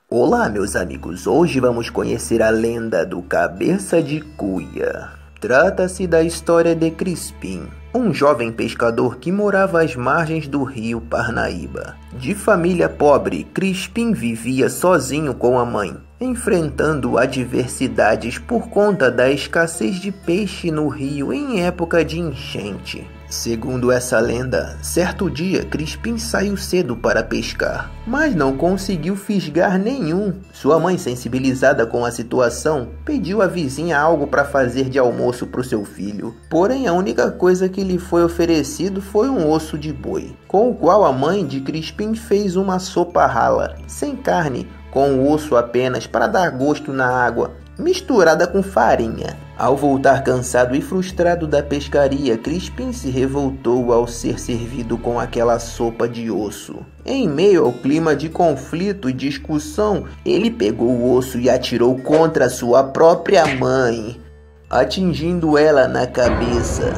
Olá, meus amigos. Hoje vamos conhecer a lenda do Cabeça de Cuia. Trata-se da história de Crispim, um jovem pescador que morava às margens do rio Parnaíba. De família pobre, Crispim vivia sozinho com a mãe, enfrentando adversidades por conta da escassez de peixe no rio em época de enchente. Segundo essa lenda, certo dia Crispim saiu cedo para pescar, mas não conseguiu fisgar nenhum. Sua mãe, sensibilizada com a situação, pediu à vizinha algo para fazer de almoço para o seu filho. Porém, a única coisa que lhe foi oferecido foi um osso de boi, com o qual a mãe de Crispim fez uma sopa rala, sem carne, com o osso apenas para dar gosto na água, misturada com farinha. Ao voltar cansado e frustrado da pescaria, Crispim se revoltou ao ser servido com aquela sopa de osso. Em meio ao clima de conflito e discussão, ele pegou o osso e atirou contra sua própria mãe, atingindo ela na cabeça.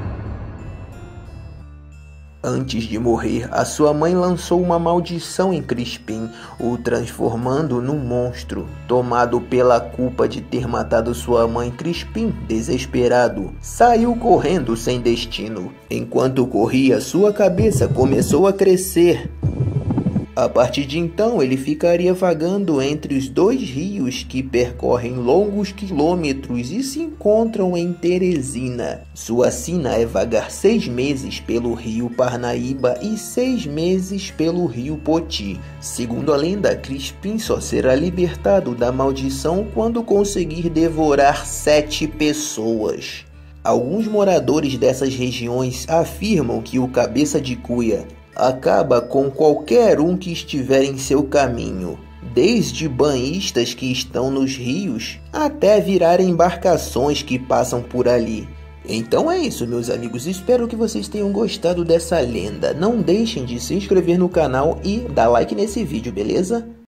Antes de morrer, a sua mãe lançou uma maldição em Crispim, o transformando num monstro. Tomado pela culpa de ter matado sua mãe, Crispim, desesperado, saiu correndo sem destino. Enquanto corria, sua cabeça começou a crescer. A partir de então, ele ficaria vagando entre os dois rios que percorrem longos quilômetros e se encontram em Teresina. Sua sina é vagar 6 meses pelo rio Parnaíba e 6 meses pelo rio Poti. Segundo a lenda, Crispim só será libertado da maldição quando conseguir devorar 7 pessoas. Alguns moradores dessas regiões afirmam que o Cabeça de Cuia acaba com qualquer um que estiver em seu caminho, desde banhistas que estão nos rios até virar embarcações que passam por ali. Então é isso, meus amigos, espero que vocês tenham gostado dessa lenda. Não deixem de se inscrever no canal e dar like nesse vídeo, beleza?